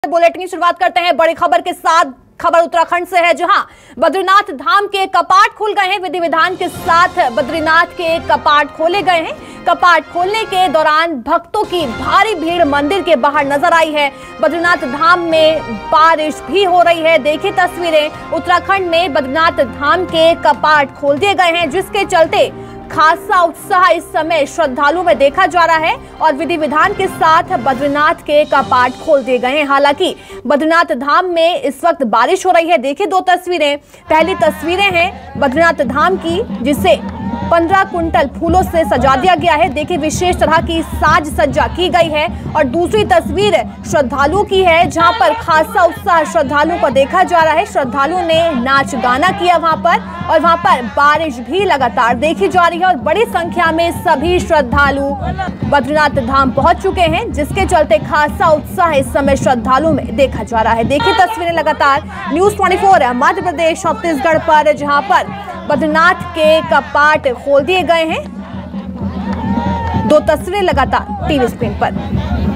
Bulletin की शुरुआत करते हैं बड़ी खबर के साथ। खबर उत्तराखंड से है, जहां बद्रीनाथ धाम के कपाट खुल गए हैं। विधि विधान के साथ बद्रीनाथ के कपाट खोले गए हैं। कपाट खोलने के दौरान भक्तों की भारी भीड़ मंदिर के बाहर नजर आई है। बद्रीनाथ धाम में बारिश भी हो रही है। देखिए तस्वीरें, उत्तराखंड में बद्रीनाथ धाम के कपाट खोल दिए गए हैं, जिसके चलते खासा उत्साह इस समय श्रद्धालुओं में देखा जा रहा है और विधि विधान के साथ बद्रीनाथ के कपाट खोल दिए गए हैं। हालांकि बद्रीनाथ धाम में इस वक्त बारिश हो रही है। देखिए दो तस्वीरें। पहली तस्वीरें हैं बद्रीनाथ धाम की, जिसे 15 कुंटल फूलों से सजा दिया गया है। देखिए विशेष तरह की साज सज्जा की गई है। और दूसरी तस्वीर श्रद्धालुओं की है, जहां पर खासा उत्साह श्रद्धालुओं को देखा जा रहा है। श्रद्धालुओं ने नाच गाना किया वहां पर, और वहां पर बारिश भी लगातार देखी जा रही है। और बड़ी संख्या में सभी श्रद्धालु बद्रीनाथ धाम पहुंच चुके हैं, जिसके चलते खासा उत्साह इस समय श्रद्धालुओं में देखा जा रहा है। देखिए तस्वीरें लगातार न्यूज़ 24 मध्य प्रदेश छत्तीसगढ़ पर, जहां पर बद्रीनाथ के कपाट खोल दिए गए हैं। दो तस्वीरें लगातार टीवी स्क्रीन पर।